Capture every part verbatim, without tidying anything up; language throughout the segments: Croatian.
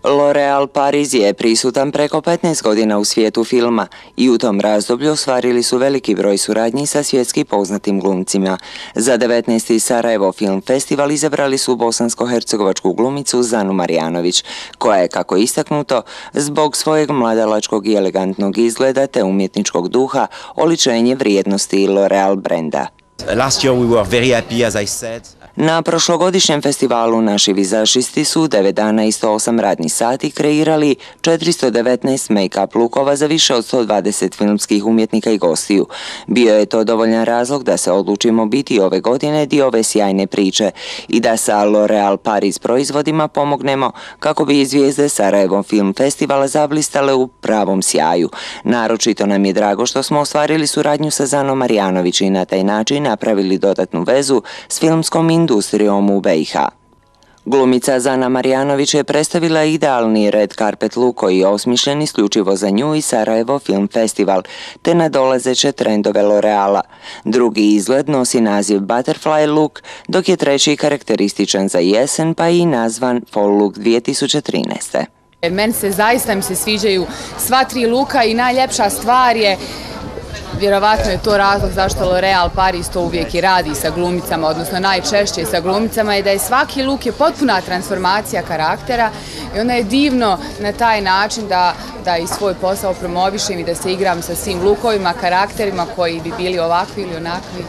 L'Oréal Paris je prisutan preko petnaest godina u svijetu filma i u tom razdoblju ostvarili su veliki broj suradnji sa svjetski poznatim glumcima. Za devetnaesti Sarajevo Film Festival izabrali su bosansko-hercegovačku glumicu Zanu Marjanović, koja je, kako istaknuto, zbog svojeg mladalačkog i elegantnog izgleda te umjetničkog duha oličenje vrijednosti L'Oréal brenda. Last year we were very happy, as I said. Na prošlogodišnjem festivalu naši vizažisti su devet dana i sto osam radnih sati kreirali četiristo devetnaest make-up lukova za više od sto dvadeset filmskih umjetnika i gostiju. Bio je to dovoljan razlog da se odlučimo biti ove godine dio ove sjajne priče i da sa L'Oréal Paris proizvodima pomognemo kako bi zvijezde Sarajevo Film Festivala zablistale u pravom sjaju. Naročito nam je drago što smo ostvarili suradnju sa Zanom Marjanović i na taj način napravili dodatnu vezu s filmskom industrijom u be i ha. Glumica Zana Marjanović je predstavila idealni red carpet look koji je osmišljen isključivo za nju i Sarajevo Film Festival, te nadolazeće trendove L'Oreala. Drugi izgled nosi naziv Butterfly look, dok je treći karakterističan za jesen pa i nazvan Fall look dvije tisuće trinaeste. Meni se zaista mi se sviđaju sva tri luka i najljepša stvar je, vjerovatno je to razlog zašto L'Oréal Paris to uvijek i radi sa glumicama, odnosno najčešće sa glumicama, je da je svaki luk je potpuna transformacija karaktera i onda je divno na taj način da, da i svoj posao promovišem i da se igram sa svim lukovima, karakterima koji bi bili ovakvi ili onakvi.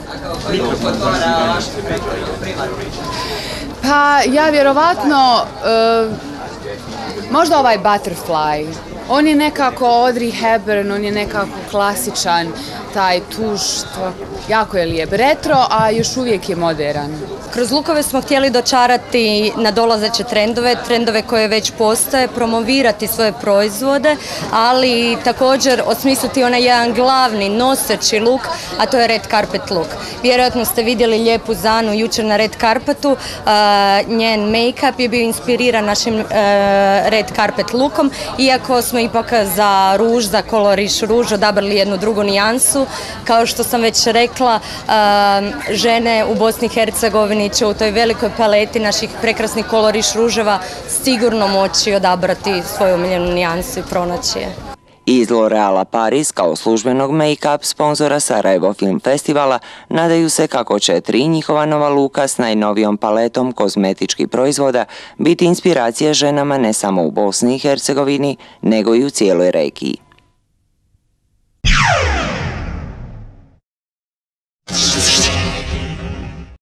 Pa ja vjerovatno, uh, možda ovaj Butterfly. On je nekako Audrey Hepburn, on je nekako klasičan, taj tuš, to jako je lijep, retro, a još uvijek je modern. Kroz lukove smo htjeli dočarati nadolazeće trendove, trendove koje već postoje, promovirati svoje proizvode, ali također osmisliti onaj jedan glavni noseći luk, a to je red carpet look. Vjerojatno ste vidjeli lijepu Zanu jučer na red carpetu, njen make-up je bio inspiriran našim red carpet lookom, iako smo ipak za ruž, za koloriš ruž odabrali jednu drugu nijansu. Kao što sam već rekla, žene u Bosni i Hercegovini će u toj velikoj paleti naših prekrasnih koloriš ruževa sigurno moći odabrati svoju omiljenu nijansu i pronaći je. Iz L'Oréala Paris kao službenog make-up sponzora Sarajevo Film Festivala nadaju se kako će tri njihova nova luka s najnovijom paletom kozmetičkih proizvoda biti inspiracija ženama ne samo u Bosni i Hercegovini, nego i u cijeloj regiji.